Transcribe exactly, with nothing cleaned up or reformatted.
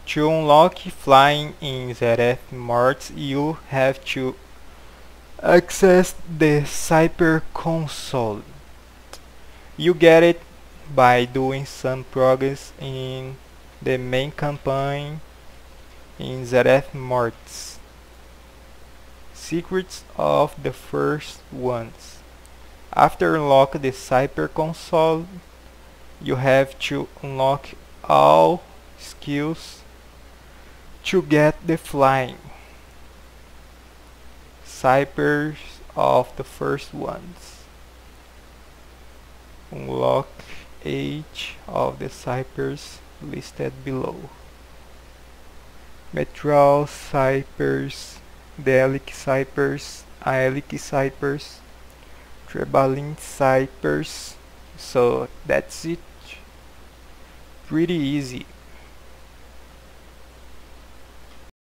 To unlock flying in Zereth Mortis, you have to access the Cyphers console. You get it by doing some progress in the main campaign in Zereth Mortis. Secrets of the first ones. After unlock the Cyphers console, you have to unlock all skills to get the flying. Cyphers of the first ones. Unlock each of the Cyphers listed below. Metral Cyphers, Delic Cyphers, Aelic Cyphers, Trebalin Cyphers. So that's it. Pretty easy.